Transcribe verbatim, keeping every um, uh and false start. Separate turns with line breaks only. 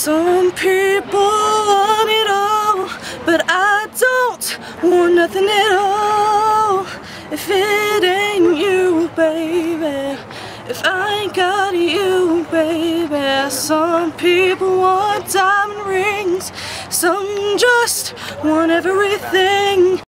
Some people want it all, but I don't want nothing at all. If it ain't you, baby, if I ain't got you, baby. Some people want diamond rings, some just want everything.